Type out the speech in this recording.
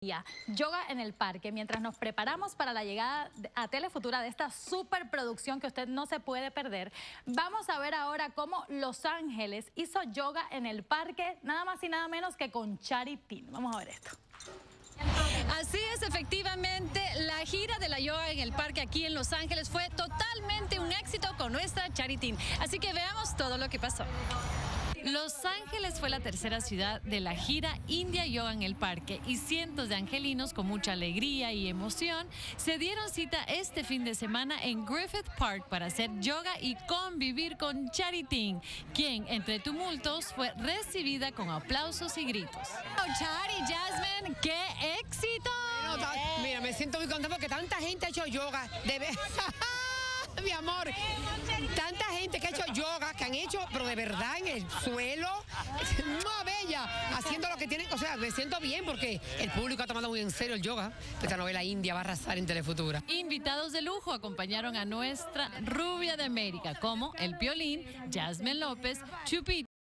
India, Yoga en el Parque, mientras nos preparamos para la llegada a Telefutura de esta superproducción que usted no se puede perder. Vamos a ver ahora cómo Los Ángeles hizo yoga en el parque, nada más y nada menos que con Charity. Vamos a ver esto. Así es, efectivamente, la gira de la yoga en el parque aquí en Los Ángeles fue totalmente un éxito con nuestra Charity. Así que veamos todo lo que pasó. Los Ángeles fue la tercera ciudad de la gira India Yoga en el Parque y cientos de angelinos con mucha alegría y emoción se dieron cita este fin de semana en Griffith Park para hacer yoga y convivir con Charity, quien entre tumultos fue recibida con aplausos y gritos. Chari, Jasmine, ¡qué éxito! Bueno, mira, me siento muy contenta porque tanta gente ha hecho yoga. Mi amor, tanta gente que ha hecho yoga, que han hecho, pero de verdad en el suelo, no bella, haciendo lo que tienen. O sea, me siento bien porque el público ha tomado muy en serio el yoga. Esta novela India va a arrasar en Telefutura. Invitados de lujo acompañaron a nuestra rubia de América, como el Piolín, Jasmine López, Chupito.